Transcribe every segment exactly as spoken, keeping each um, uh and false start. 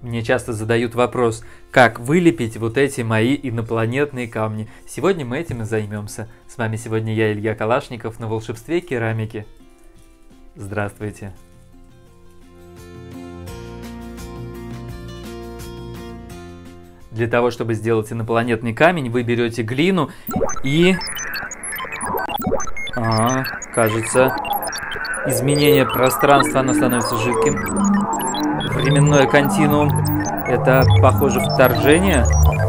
Мне часто задают вопрос, как вылепить вот эти мои инопланетные камни. Сегодня мы этим и займемся. С вами сегодня я, Илья Калашников, на волшебстве керамики. Здравствуйте. Для того, чтобы сделать инопланетный камень, вы берете глину и... А, кажется, изменение пространства, оно становится жидким. Временной континуум. Это, похоже, вторжение.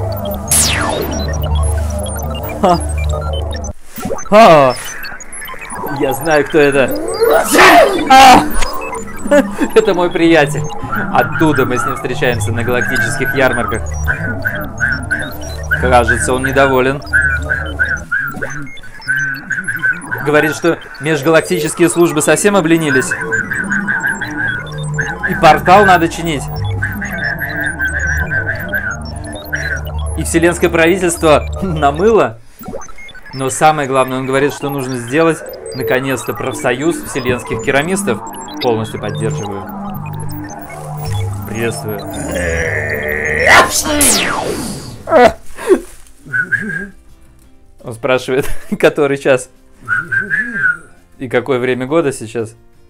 Ха. А, я знаю, кто это. А! Это мой приятель. Оттуда мы с ним встречаемся на галактических ярмарках. Кажется, он недоволен. Говорит, что межгалактические службы совсем обленились. И портал надо чинить. И вселенское правительство намыло. Но самое главное, он говорит, что нужно сделать, наконец-то, профсоюз вселенских керамистов. Полностью поддерживаю. Приветствую. Он спрашивает, который час и какое время года сейчас.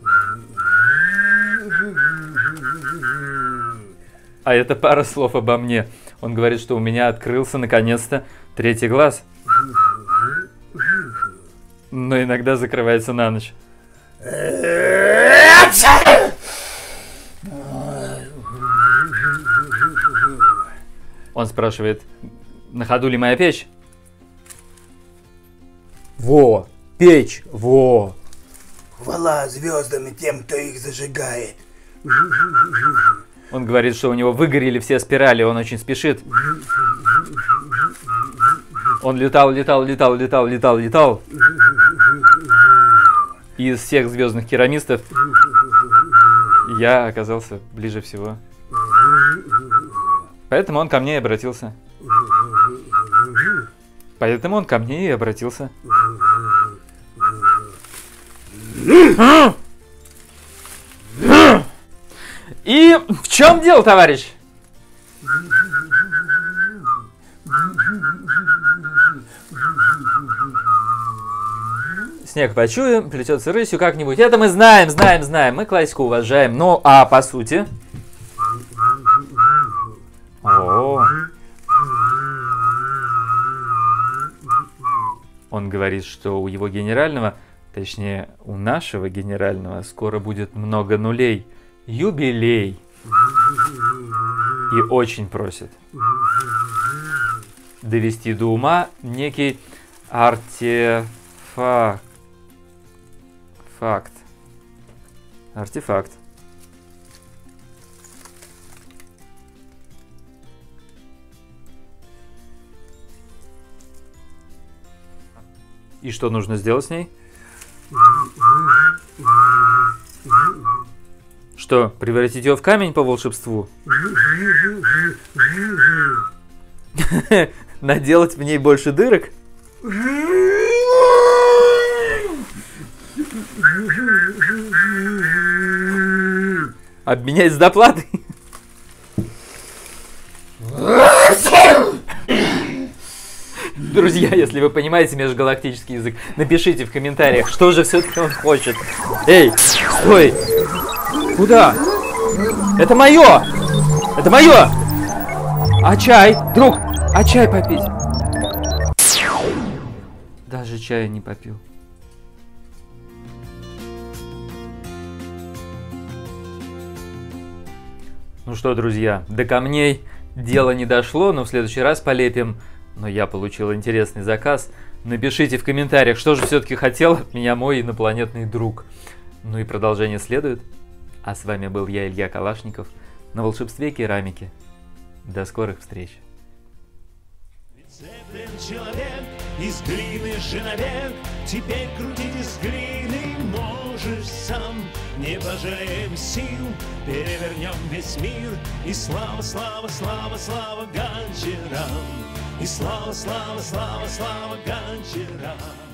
А это пара слов обо мне. Он говорит, что у меня открылся наконец-то третий глаз. Но иногда закрывается на ночь. Он спрашивает, на ходу ли моя печь? Во, печь, во. Хвала звездам и тем, кто их зажигает. Он говорит, что у него выгорели все спирали, он очень спешит. Он летал, летал, летал, летал, летал, летал. И из всех звездных керамистов я оказался ближе всего. Поэтому он ко мне и обратился. Поэтому он ко мне и обратился. И в чем дело, товарищ? Снег почуем, плетется рысью как-нибудь. Это мы знаем, знаем, знаем. Мы классику уважаем. Ну, а по сути... О. Он говорит, что у его генерального, точнее, у нашего генерального скоро будет много нулей. Юбилей. И очень просит довести до ума некий артефакт. Факт. Артефакт. И что нужно сделать с ней? Что, превратить ее в камень по волшебству? Наделать в ней больше дырок? Обменять с доплатой? Друзья, если вы понимаете межгалактический язык, напишите в комментариях, что же все-таки он хочет. Эй, стой! Куда? Это мое! Это мое! А чай? Друг, а чай попить? Даже чая не попил. Ну что, друзья, до камней дело не дошло, но в следующий раз полепим. Но я получил интересный заказ. Напишите в комментариях, что же все-таки хотел от меня мой инопланетный друг. Ну и продолжение следует. А с вами был я, Илья Калашников, на волшебстве керамики. До скорых встреч. Прицеплен человек из глины же навек. Теперь крутить из глины можешь сам. Не пожалеем сил, перевернем весь мир. И слава, слава, слава, слава Ганчарам. И слава, слава, слава, слава Ганчарам.